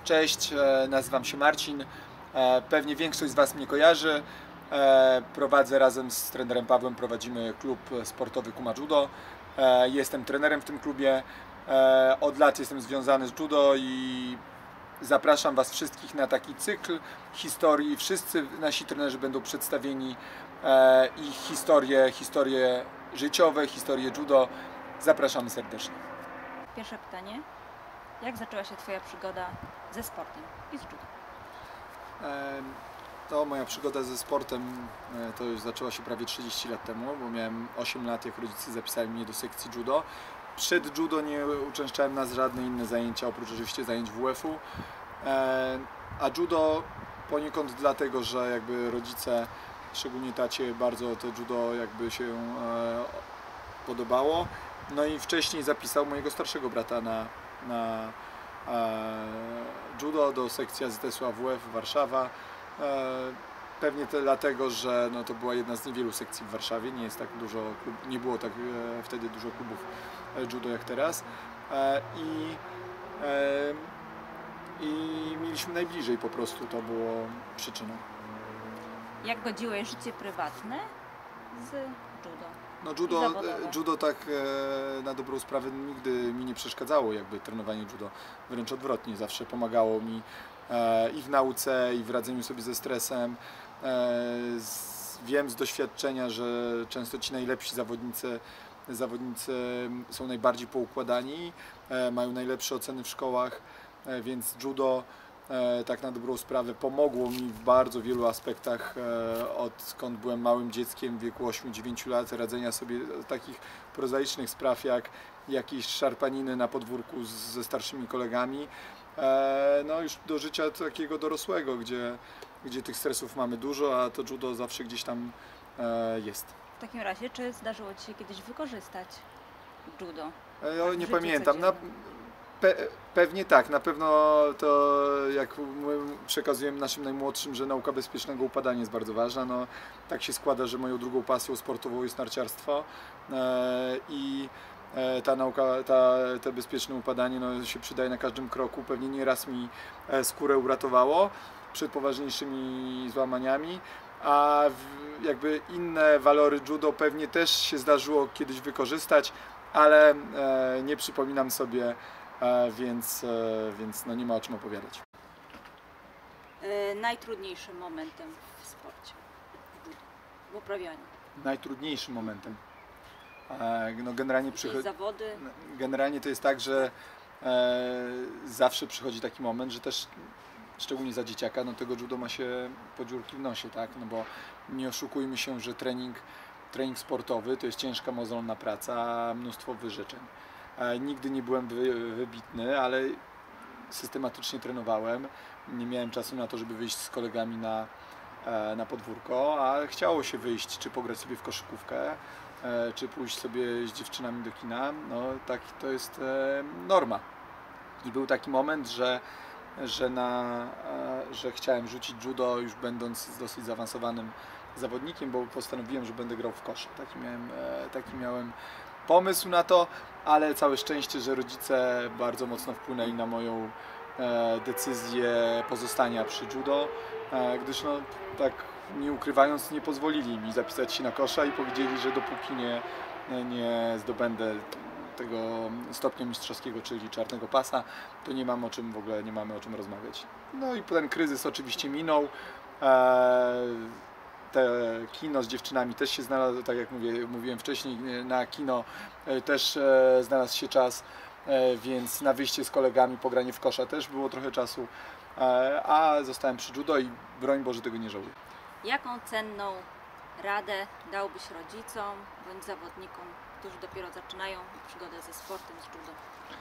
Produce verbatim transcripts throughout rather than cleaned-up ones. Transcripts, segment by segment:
Cześć, nazywam się Marcin. Pewnie większość z Was mnie kojarzy. Prowadzę razem z trenerem Pawłem, prowadzimy klub sportowy Kuma Judo. Jestem trenerem w tym klubie. Od lat jestem związany z judo i zapraszam Was wszystkich na taki cykl historii. Wszyscy nasi trenerzy będą przedstawieni, ich historie, historie życiowe, historie judo. Zapraszamy serdecznie. Pierwsze pytanie. Jak zaczęła się Twoja przygoda ze sportem i z judo? To moja przygoda ze sportem to już zaczęła się prawie trzydzieści lat temu, bo miałem osiem lat, jak rodzice zapisali mnie do sekcji judo. Przed judo nie uczęszczałem na żadne inne zajęcia, oprócz oczywiście zajęć W F u. A judo poniekąd dlatego, że jakby rodzice, szczególnie tacie, bardzo to judo jakby się podobało. No i wcześniej zapisał mojego starszego brata na, na e, judo do sekcji A Z S u A W F Warszawa. E, pewnie to dlatego, że no, to była jedna z niewielu sekcji w Warszawie, nie jest tak dużo, nie było tak e, wtedy dużo klubów judo jak teraz. E, i, e, I mieliśmy najbliżej, po prostu to było przyczyną. Jak godziłeś życie prywatne z judo? No judo, judo tak e, na dobrą sprawę nigdy mi nie przeszkadzało, jakby trenowanie judo, wręcz odwrotnie, zawsze pomagało mi e, i w nauce, i w radzeniu sobie ze stresem. E, z, wiem z doświadczenia, że często ci najlepsi zawodnicy, zawodnicy są najbardziej poukładani, e, mają najlepsze oceny w szkołach, e, więc judo E, tak na dobrą sprawę pomogło mi w bardzo wielu aspektach, e, odkąd byłem małym dzieckiem w wieku ośmiu dziewięciu lat, radzenia sobie takich prozaicznych spraw jak jakieś szarpaniny na podwórku z, ze starszymi kolegami, e, no już do życia takiego dorosłego, gdzie, gdzie tych stresów mamy dużo, a to judo zawsze gdzieś tam e, jest. W takim razie, czy zdarzyło Ci się kiedyś wykorzystać judo? E, ja nie pamiętam. Na, Pe pewnie tak, na pewno to jak przekazujemy naszym najmłodszym, że nauka bezpiecznego upadania jest bardzo ważna. No, tak się składa, że moją drugą pasją sportową jest narciarstwo e, i e, ta nauka, ta, to bezpieczne upadanie no, się przydaje na każdym kroku. Pewnie nieraz mi skórę uratowało przed poważniejszymi złamaniami, a w, jakby inne walory judo pewnie też się zdarzyło kiedyś wykorzystać, ale e, nie przypominam sobie. E, więc, e, więc no nie ma o czym opowiadać. E, najtrudniejszym momentem w sporcie, w uprawianiu? Najtrudniejszym momentem? E, no generalnie, przychodzi, zawody? generalnie to jest tak, że e, zawsze przychodzi taki moment, że też szczególnie za dzieciaka, no tego judo ma się po dziurki w nosie, tak? No bo nie oszukujmy się, że trening, trening sportowy to jest ciężka, mozolna praca, mnóstwo wyrzeczeń. Nigdy nie byłem wybitny, ale systematycznie trenowałem. Nie miałem czasu na to, żeby wyjść z kolegami na, na podwórko, a chciało się wyjść, czy pograć sobie w koszykówkę, czy pójść sobie z dziewczynami do kina. No, tak, to jest norma. I był taki moment, że, że, na, że chciałem rzucić judo, już będąc dosyć zaawansowanym zawodnikiem, bo postanowiłem, że będę grał w kosz. Taki miałem, taki miałem pomysł na to, ale całe szczęście, że rodzice bardzo mocno wpłynęli na moją e, decyzję pozostania przy judo, e, gdyż no, tak nie ukrywając, nie pozwolili mi zapisać się na kosza i powiedzieli, że dopóki nie, nie zdobędę tego stopnia mistrzowskiego, czyli czarnego pasa, to nie mam o czym w ogóle, nie mamy o czym rozmawiać. No i ten kryzys oczywiście minął. E, Te kino z dziewczynami też się znalazło, tak jak mówię, mówiłem wcześniej, na kino też e, znalazł się czas, e, więc na wyjście z kolegami, pogranie w kosza też było trochę czasu, e, a zostałem przy judo i broń Boże tego nie żałuję. Jaką cenną radę dałbyś rodzicom bądź zawodnikom, którzy dopiero zaczynają przygodę ze sportem, z judo?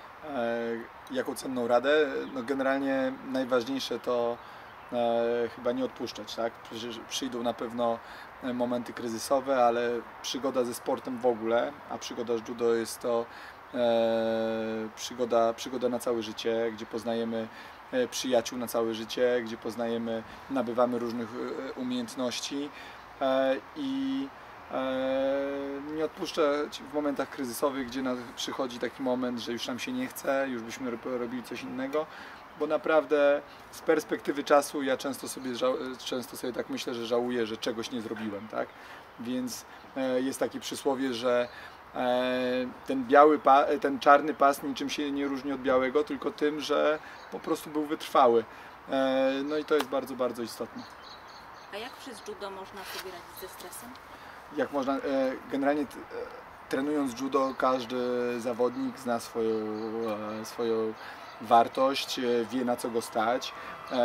E, jaką cenną radę? No generalnie najważniejsze to E, chyba nie odpuszczać, tak? Przecież przyjdą na pewno momenty kryzysowe, ale przygoda ze sportem w ogóle, a przygoda z judo jest to e, przygoda, przygoda na całe życie, gdzie poznajemy przyjaciół na całe życie, gdzie poznajemy, nabywamy różnych umiejętności e, i e, nie odpuszczać w momentach kryzysowych, gdzie przychodzi taki moment, że już nam się nie chce, już byśmy robili coś innego, bo naprawdę z perspektywy czasu ja często sobie, często sobie tak myślę, że żałuję, że czegoś nie zrobiłem, tak? Więc jest takie przysłowie, że ten biały, ten czarny pas niczym się nie różni od białego, tylko tym, że po prostu był wytrwały. No i to jest bardzo, bardzo istotne. A jak przez judo można sobie radzić ze stresem? Jak można, generalnie trenując judo, każdy zawodnik zna swoją, swoją wartość, wie na co go stać.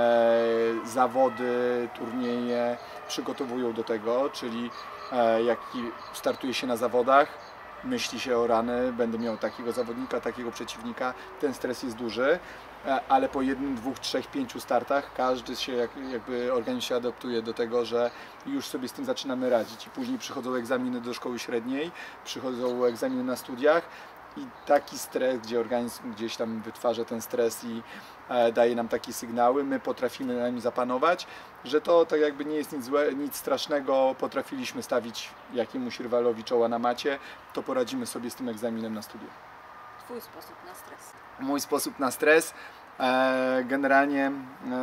Zawody, turnieje przygotowują do tego, czyli jak startuje się na zawodach, myśli się o rany, będę miał takiego zawodnika, takiego przeciwnika, ten stres jest duży, ale po jednym, dwóch, trzech, pięciu startach każdy się, jakby organizm się adaptuje do tego, że już sobie z tym zaczynamy radzić i później przychodzą egzaminy do szkoły średniej, przychodzą egzaminy na studiach i taki stres, gdzie organizm gdzieś tam wytwarza ten stres i daje nam takie sygnały, my potrafimy na nim zapanować, że to tak jakby nie jest nic złe, nic strasznego, potrafiliśmy stawić jakiemuś rywalowi czoła na macie, to poradzimy sobie z tym egzaminem na studiach. Twój sposób na stres? Mój sposób na stres? E, generalnie e,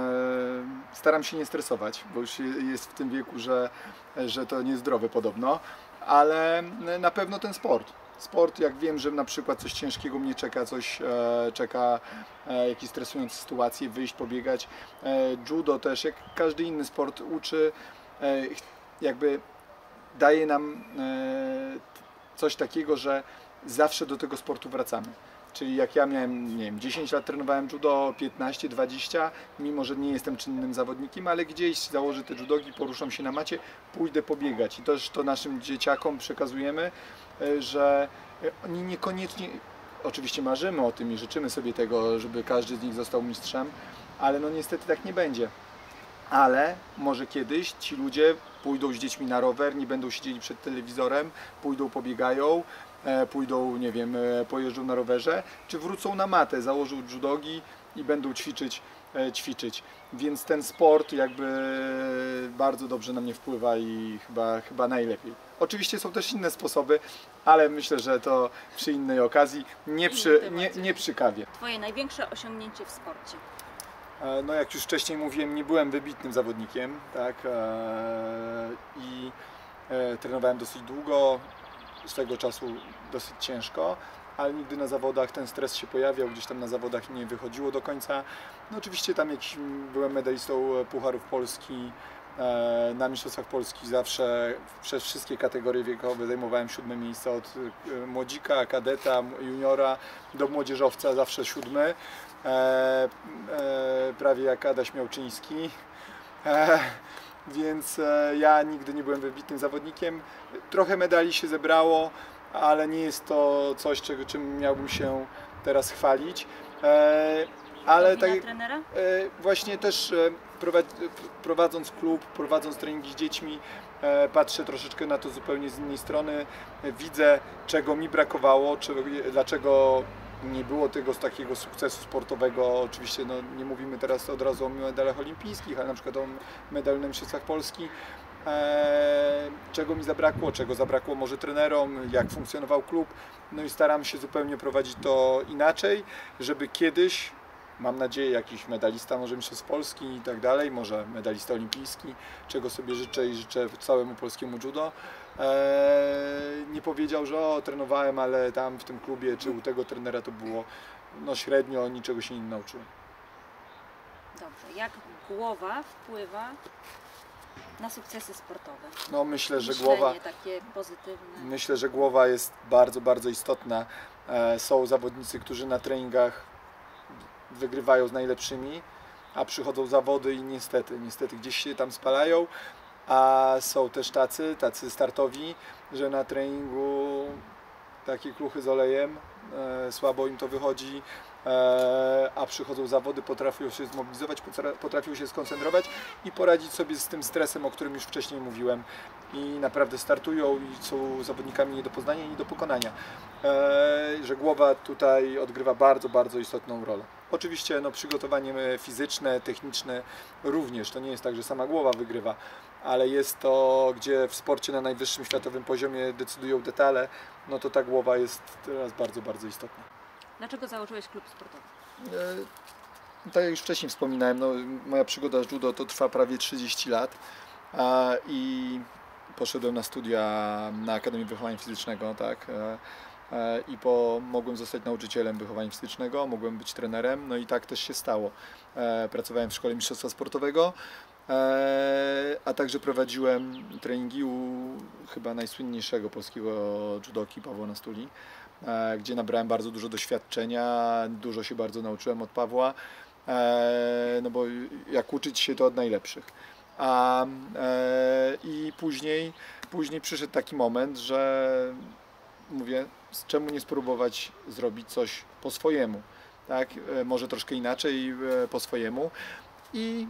staram się nie stresować, bo już jest w tym wieku, że, że to niezdrowe podobno, ale na pewno ten sport. Sport, jak wiem, że na przykład coś ciężkiego mnie czeka, coś e, czeka, e, jakieś stresujące sytuacje, wyjść, pobiegać. E, judo też, jak każdy inny sport uczy, e, jakby daje nam e, coś takiego, że zawsze do tego sportu wracamy. Czyli jak ja miałem, nie wiem, dziesięć lat trenowałem judo, piętnaście, dwadzieścia, mimo że nie jestem czynnym zawodnikiem, ale gdzieś założę te judogi, poruszam się na macie, pójdę pobiegać. I też to naszym dzieciakom przekazujemy, że oni niekoniecznie, oczywiście marzymy o tym i życzymy sobie tego, żeby każdy z nich został mistrzem, ale no niestety tak nie będzie. Ale może kiedyś ci ludzie pójdą z dziećmi na rower, nie będą siedzieli przed telewizorem, pójdą, pobiegają, pójdą, nie wiem, pojeżdżą na rowerze, czy wrócą na matę, założą judogi i będą ćwiczyć, ćwiczyć. Więc ten sport jakby bardzo dobrze na mnie wpływa i chyba, chyba najlepiej. Oczywiście są też inne sposoby, ale myślę, że to przy innej okazji, nie przy, nie, nie przy kawie. Twoje największe osiągnięcie w sporcie? No jak już wcześniej mówiłem, nie byłem wybitnym zawodnikiem, tak, i trenowałem dosyć długo, swego czasu dosyć ciężko, ale nigdy na zawodach ten stres się pojawiał, gdzieś tam na zawodach nie wychodziło do końca. No oczywiście tam jakiś, byłem medalistą Pucharów Polski, na Mistrzostwach Polski zawsze przez wszystkie kategorie wiekowe zajmowałem siódme miejsce, od młodzika, kadeta, juniora do młodzieżowca zawsze siódmy, e, e, prawie jak Adaś Miałczyński. E, Więc ja nigdy nie byłem wybitnym zawodnikiem. Trochę medali się zebrało, ale nie jest to coś, czego, czym miałbym się teraz chwalić. E, ale tak, trenera? E, właśnie też e, prowadząc klub, prowadząc treningi z dziećmi, e, patrzę troszeczkę na to zupełnie z innej strony. E, widzę, czego mi brakowało, czego, dlaczego nie było tego z takiego sukcesu sportowego. Oczywiście no, nie mówimy teraz od razu o medalach olimpijskich, ale na przykład o medalu na Mistrzostwach Polski. Eee, czego mi zabrakło, czego zabrakło może trenerom, jak funkcjonował klub. No i staram się zupełnie prowadzić to inaczej, żeby kiedyś, mam nadzieję, jakiś medalista może Mistrzostw Polski i tak dalej, może medalista olimpijski, czego sobie życzę i życzę całemu polskiemu judo, Eee, nie powiedział, że o, trenowałem, ale tam w tym klubie czy u tego trenera to było no, średnio, niczego się nie nauczyłem. Dobrze, jak głowa wpływa na sukcesy sportowe? No myślę, że Myślenie głowa, takie pozytywne. myślę, że głowa jest bardzo, bardzo istotna. Eee, są zawodnicy, którzy na treningach wygrywają z najlepszymi, a przychodzą zawody i niestety, niestety gdzieś się tam spalają. A są też tacy, tacy startowi, że na treningu takie kluchy z olejem, e, słabo im to wychodzi, e, a przychodzą zawody, potrafią się zmobilizować, potrafią się skoncentrować i poradzić sobie z tym stresem, o którym już wcześniej mówiłem. I naprawdę startują i są zawodnikami nie do poznania i nie do pokonania. E, że głowa tutaj odgrywa bardzo, bardzo istotną rolę. Oczywiście no, przygotowanie fizyczne, techniczne również, to nie jest tak, że sama głowa wygrywa, ale jest to, gdzie w sporcie na najwyższym światowym poziomie decydują detale, no to ta głowa jest teraz bardzo, bardzo istotna. Dlaczego założyłeś klub sportowy? tak jak już wcześniej wspominałem, no, moja przygoda z judo to trwa prawie trzydzieści lat a, i poszedłem na studia na Akademii Wychowania Fizycznego, tak, e, e, i po, mogłem zostać nauczycielem wychowania fizycznego, mogłem być trenerem, no i tak też się stało. E, pracowałem w Szkole Mistrzostwa Sportowego, e, a także prowadziłem treningi u chyba najsłynniejszego polskiego judoki Pawła Nastuli, e, gdzie nabrałem bardzo dużo doświadczenia, dużo się bardzo nauczyłem od Pawła, e, no bo jak uczyć się to od najlepszych. A, e, I później, później przyszedł taki moment, że mówię, z czemu nie spróbować zrobić coś po swojemu, tak? E, może troszkę inaczej, e, po swojemu i,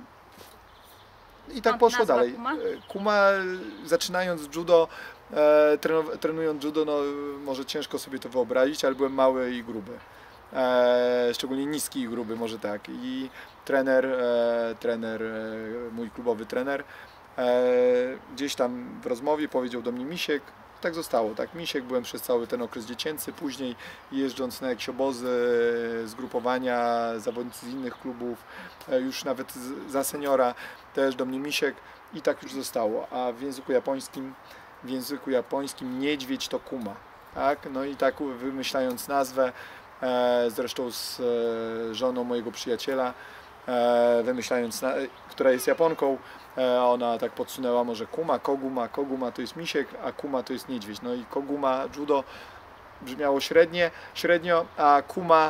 i tak Skąd poszło nazwa dalej. Kuma? E, Kuma, zaczynając judo, e, trenu- trenując judo, no, może ciężko sobie to wyobrazić, ale byłem mały i gruby. E, szczególnie niski i gruby, może tak. I trener, e, trener, e, mój klubowy trener, e, gdzieś tam w rozmowie powiedział do mnie Misiek, tak zostało, tak, Misiek byłem przez cały ten okres dziecięcy, później jeżdżąc na jakieś obozy, zgrupowania, zawodnicy z innych klubów, e, już nawet z, za seniora też do mnie Misiek i tak już zostało, a w języku japońskim, w języku japońskim niedźwiedź to Kuma, tak, no i tak wymyślając nazwę, zresztą z żoną mojego przyjaciela, wymyślając, która jest Japonką, ona tak podsunęła może Kuma, Koguma, Koguma to jest misiek, a Kuma to jest niedźwiedź. No i Koguma judo brzmiało średnie, średnio, a Kuma,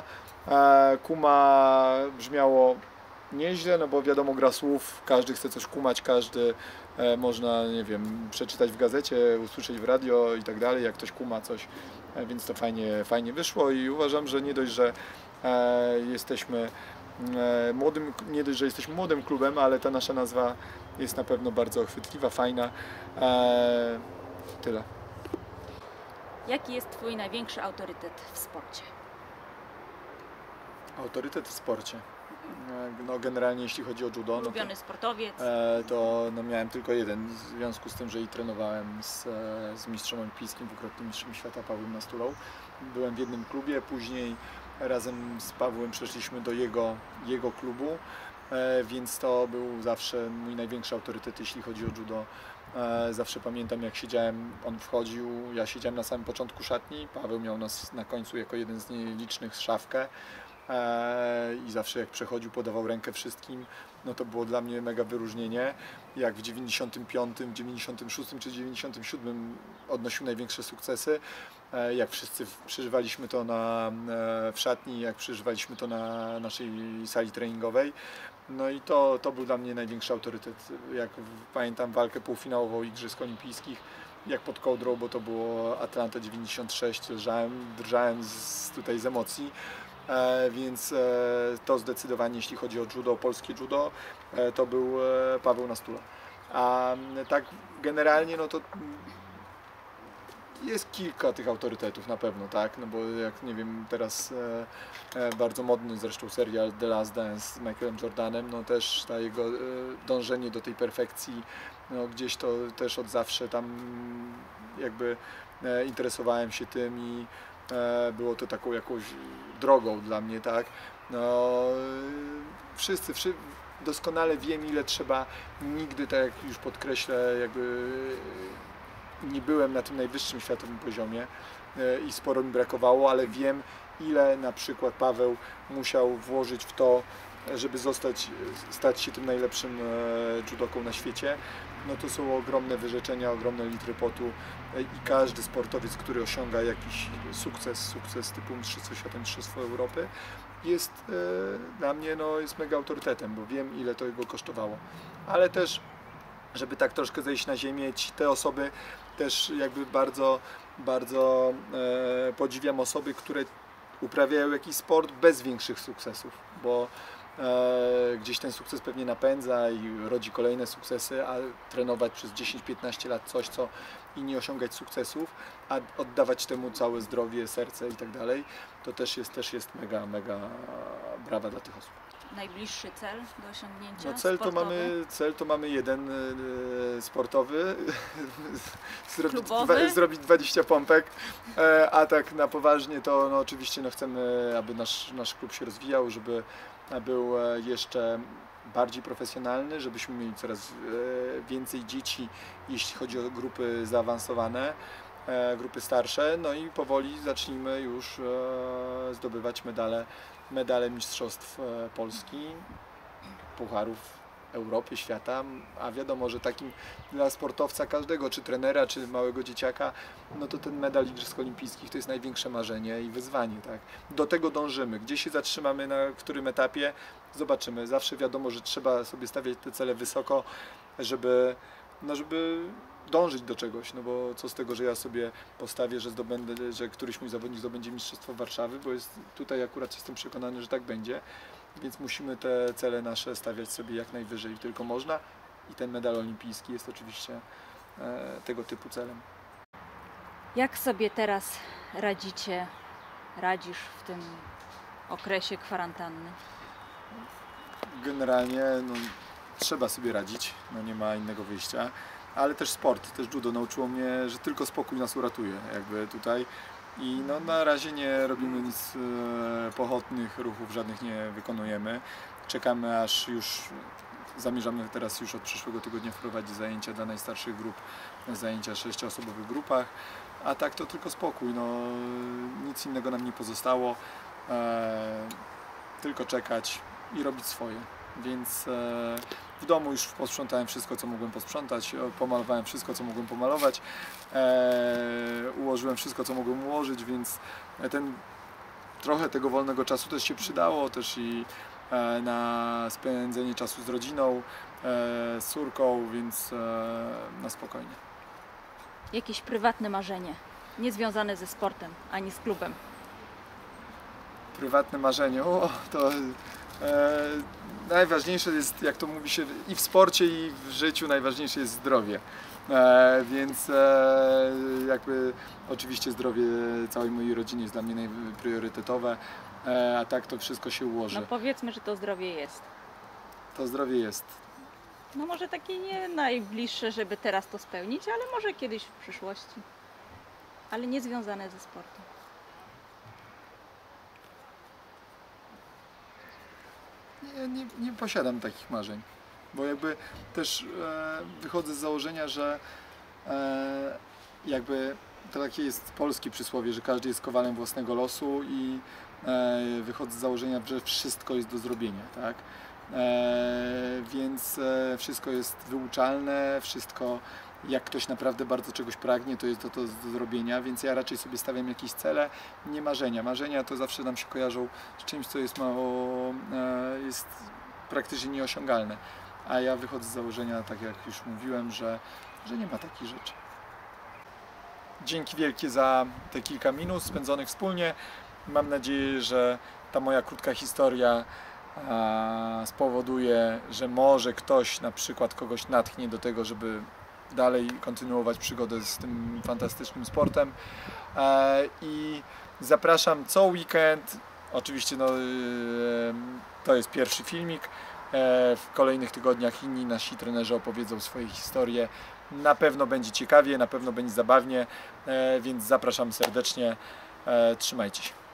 Kuma brzmiało nieźle, no bo wiadomo, gra słów, każdy chce coś kumać, każdy e, można, nie wiem, przeczytać w gazecie, usłyszeć w radio i tak dalej, jak ktoś kuma coś, e, więc to fajnie, fajnie wyszło i uważam, że nie dość, że e, jesteśmy e, młodym, nie dość, że jesteśmy młodym klubem, ale ta nasza nazwa jest na pewno bardzo chwytliwa, fajna. E, tyle. Jaki jest Twój największy autorytet w sporcie? Autorytet w sporcie. No generalnie jeśli chodzi o judo, no Ulubiony to, sportowiec? e, to no miałem tylko jeden, w związku z tym, że i trenowałem z, e, z mistrzem olimpijskim, dwukrotnym mistrzem świata Pawłem Nastulą. Byłem w jednym klubie, później razem z Pawłem przeszliśmy do jego, jego klubu, e, więc to był zawsze mój największy autorytet, jeśli chodzi o judo. E, zawsze pamiętam, jak siedziałem, on wchodził, ja siedziałem na samym początku szatni, Paweł miał nas na końcu jako jeden z nielicznych szafkę. I zawsze jak przechodził, podawał rękę wszystkim, no to było dla mnie mega wyróżnienie. Jak w dziewięćdziesiątym piątym, dziewięćdziesiątym szóstym czy dziewięćdziesiątym siódmym odnosił największe sukcesy, jak wszyscy przeżywaliśmy to na, w szatni, jak przeżywaliśmy to na naszej sali treningowej. No i to, to był dla mnie największy autorytet. Jak pamiętam walkę półfinałową Igrzysk Olimpijskich, jak pod kołdrą, bo to było Atlanta dziewięćdziesiąt sześć, drżałem, drżałem z, tutaj z emocji. E, więc e, to zdecydowanie, jeśli chodzi o judo, polskie judo, e, to był e, Paweł Nastula. A tak generalnie, no to jest kilka tych autorytetów na pewno, tak, no bo jak nie wiem, teraz e, e, bardzo modny zresztą serial The Last Dance z Michaelem Jordanem, no też ta jego e, dążenie do tej perfekcji, no gdzieś to też od zawsze tam jakby e, interesowałem się tym i było to taką jakąś drogą dla mnie, tak. No, wszyscy, wszyscy doskonale wiem, ile trzeba, nigdy, tak jak już podkreślę, jakby nie byłem na tym najwyższym światowym poziomie i sporo mi brakowało, ale wiem, ile na przykład Paweł musiał włożyć w to, żeby zostać, stać się tym najlepszym judoką na świecie. No to są ogromne wyrzeczenia, ogromne litry potu i każdy sportowiec, który osiąga jakiś sukces, sukces typu Mistrzostwo Świata, Mistrzostwo Europy, jest e, dla mnie no, jest mega autorytetem, bo wiem, ile to jego kosztowało. Ale też, żeby tak troszkę zejść na ziemię, ci te osoby też jakby bardzo, bardzo e, podziwiam osoby, które uprawiają jakiś sport bez większych sukcesów, bo E, gdzieś ten sukces pewnie napędza i rodzi kolejne sukcesy, a trenować przez dziesięć piętnaście lat coś, co i nie osiągać sukcesów, a oddawać temu całe zdrowie, serce i tak dalej, to też jest, też jest mega, mega brawa dla tych osób. najbliższy cel do osiągnięcia? No cel, to sportowy? mamy, cel to mamy jeden e, sportowy, zrobić, Klubowy? dwa, zrobić dwadzieścia pompek, e, a tak na poważnie to no, oczywiście no, chcemy, aby nasz, nasz klub się rozwijał, żeby był e, jeszcze bardziej profesjonalny, żebyśmy mieli coraz e, więcej dzieci, jeśli chodzi o grupy zaawansowane, e, grupy starsze, no i powoli zacznijmy już e, zdobywać medale, medale mistrzostw e, Polski, pucharów Europy, świata, a wiadomo, że takim dla sportowca każdego, czy trenera, czy małego dzieciaka, no to ten medal Igrzysk Olimpijskich to jest największe marzenie i wyzwanie, tak? Do tego dążymy. Gdzie się zatrzymamy, na którym etapie, zobaczymy. Zawsze wiadomo, że trzeba sobie stawiać te cele wysoko, żeby, no żeby dążyć do czegoś, no bo co z tego, że ja sobie postawię, że zdobędę, że któryś mój zawodnik zdobędzie Mistrzostwo Warszawy, bo jest, tutaj akurat jestem przekonany, że tak będzie. Więc musimy te cele nasze stawiać sobie jak najwyżej tylko można i ten medal olimpijski jest oczywiście e, tego typu celem. Jak sobie teraz radzicie, radzisz w tym okresie kwarantanny? Generalnie no, trzeba sobie radzić, no nie ma innego wyjścia, ale też sport, też judo nauczyło mnie, że tylko spokój nas uratuje jakby tutaj. I no, na razie nie robimy nic e, pochopnych ruchów, żadnych nie wykonujemy. Czekamy, aż już zamierzamy teraz już od przyszłego tygodnia wprowadzić zajęcia dla najstarszych grup, zajęcia w sześcioosobowych grupach, a tak to tylko spokój, no, nic innego nam nie pozostało, e, tylko czekać i robić swoje. Więc e, w domu już posprzątałem wszystko, co mogłem posprzątać, pomalowałem wszystko, co mogłem pomalować, e, ułożyłem wszystko, co mogłem ułożyć, więc ten, trochę tego wolnego czasu też się przydało, też i e, na spędzenie czasu z rodziną, e, z córką, więc e, na spokojnie. Jakieś prywatne marzenie, niezwiązane ze sportem, ani z klubem? Prywatne marzenie, o, to e, najważniejsze jest, jak to mówi się, i w sporcie, i w życiu najważniejsze jest zdrowie. E, więc e, jakby oczywiście zdrowie całej mojej rodziny jest dla mnie priorytetowe, e, a tak to wszystko się ułoży. No powiedzmy, że to zdrowie jest. To zdrowie jest. No może takie nie najbliższe, żeby teraz to spełnić, ale może kiedyś w przyszłości. Ale nie związane ze sportem. Nie, nie, nie posiadam takich marzeń, bo jakby też e, wychodzę z założenia, że e, jakby to takie jest polskie przysłowie, że każdy jest kowalem własnego losu i e, wychodzę z założenia, że wszystko jest do zrobienia, tak? E, więc e, wszystko jest wyuczalne, wszystko, jak ktoś naprawdę bardzo czegoś pragnie, to jest to, to do zrobienia, więc ja raczej sobie stawiam jakieś cele, nie marzenia. Marzenia to zawsze nam się kojarzą z czymś, co jest mało, e, jest praktycznie nieosiągalne, a ja wychodzę z założenia, tak jak już mówiłem, że, że nie ma takich rzeczy. Dzięki wielkie za te kilka minut spędzonych wspólnie. Mam nadzieję, że ta moja krótka historia a, spowoduje, że może ktoś, na przykład kogoś natchnie do tego, żeby dalej kontynuować przygodę z tym fantastycznym sportem. E, I zapraszam co weekend. Oczywiście no, y, to jest pierwszy filmik. E, w kolejnych tygodniach inni nasi trenerzy opowiedzą swoje historie. Na pewno będzie ciekawie, na pewno będzie zabawnie, e, więc zapraszam serdecznie. E, trzymajcie się.